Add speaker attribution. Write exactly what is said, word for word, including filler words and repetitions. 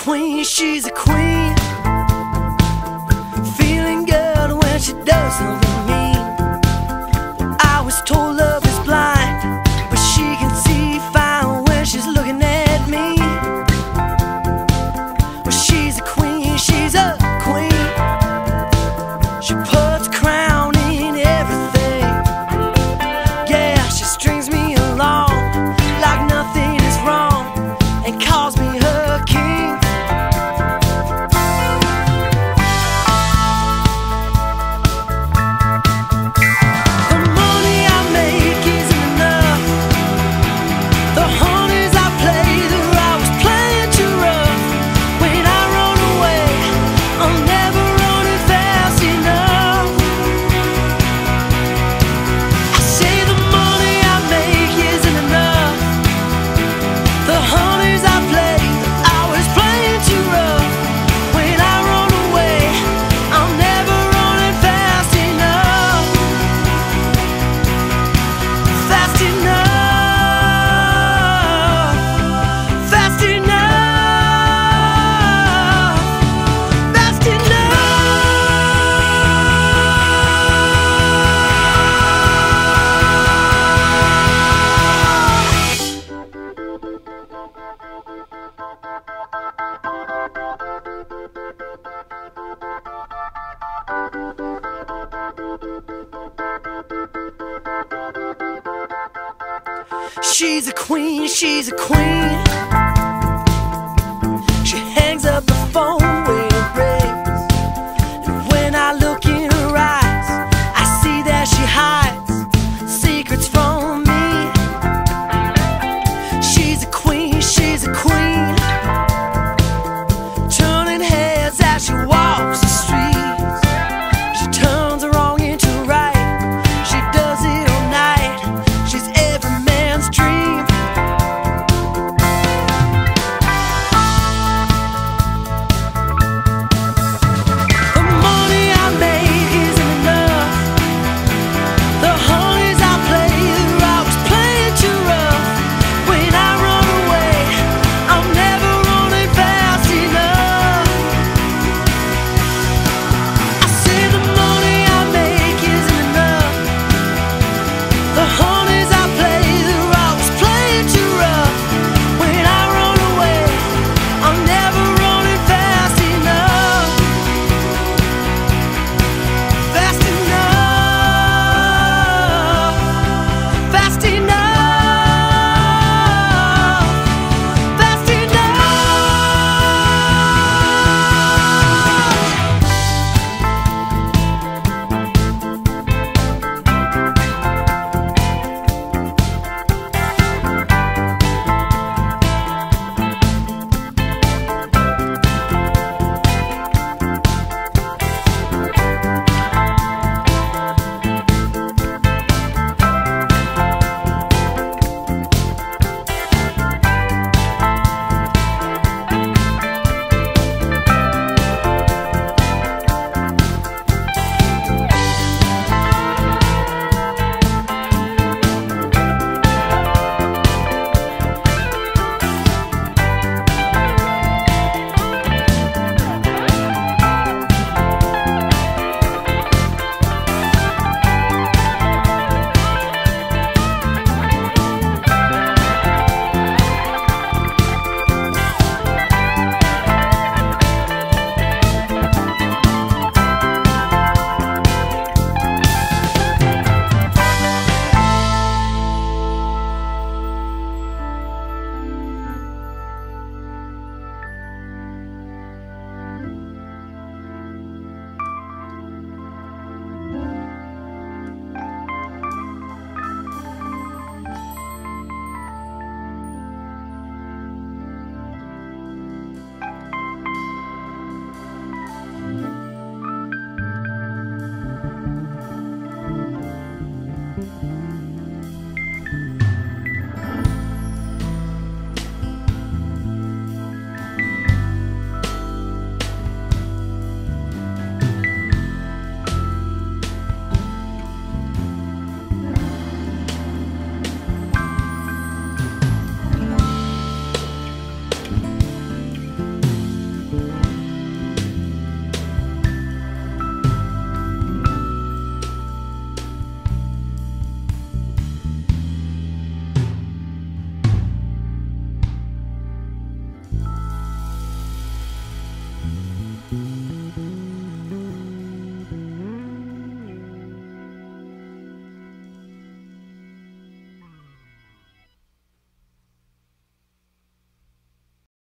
Speaker 1: queen, she's a queen. Feeling good when she does something mean. I was told love is blind, but she can see fine when she's looking at me. Well, she's a queen, she's a queen. She puts a crown in everything. Yeah, she strings me along like nothing is wrong and calls me her king. The money I make isn't enough. The honeys I play, though I was playing too rough. When I run away, I'm never running fast enough. I say the money I make isn't enough. The honeys I play, I was playing too rough. When I run away, I'm never running fast enough. Fast enough. Fast enough. Fast She's a queen, she's a queen. She hangs up the phone when it rings. And when I look in her eyes, I see that she hides secrets from me. She's a queen, she's a queen.